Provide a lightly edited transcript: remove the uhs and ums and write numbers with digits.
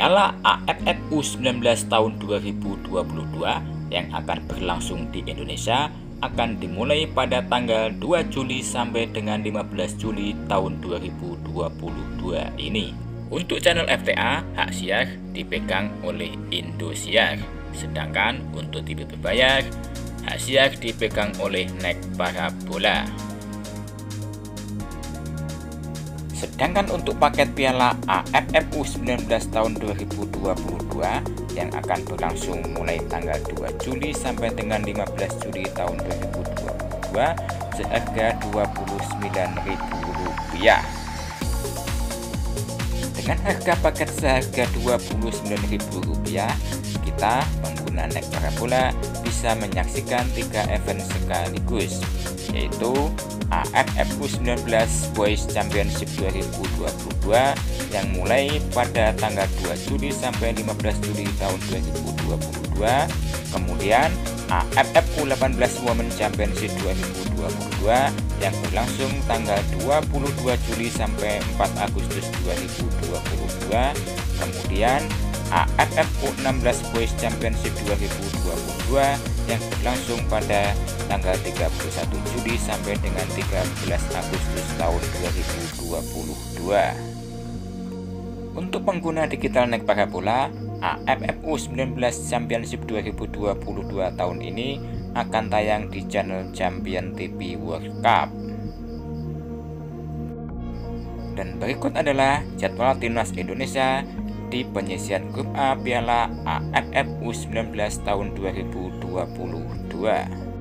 Piala AFF U19 tahun 2022 yang akan berlangsung di Indonesia akan dimulai pada tanggal 2 Juli sampai dengan 15 Juli tahun 2022 ini. Untuk channel FTA, hak siar dipegang oleh Indosiar. Sedangkan untuk TV berbayar, hak siar dipegang oleh Nek Parabola. Sedangkan untuk paket Piala AFF U19 tahun 2022 yang akan berlangsung mulai tanggal 2 Juli sampai dengan 15 Juli tahun 2022 seharga Rp29.000. Dengan harga paket seharga Rp29.000, kita pengguna Nek Parabola bisa menyaksikan 3 event sekaligus, yaitu AFF U19 Boys Championship 2022 yang mulai pada tanggal 2 Juli sampai 15 Juli tahun 2022, kemudian AFF U18 Women Championship 2022 yang berlangsung tanggal 22 Juli sampai 4 Agustus 2022, kemudian AFF U16 Boys Championship 2022 yang berlangsung pada tanggal 31 Juli sampai dengan 13 Agustus tahun 2022. Untuk pengguna digital Nek Parabola, AFF U19 Championship 2022 tahun ini akan tayang di channel Champion TV World Cup. Dan berikut adalah jadwal timnas Indonesia di penyisian grup A Piala AFF U19 tahun 2022.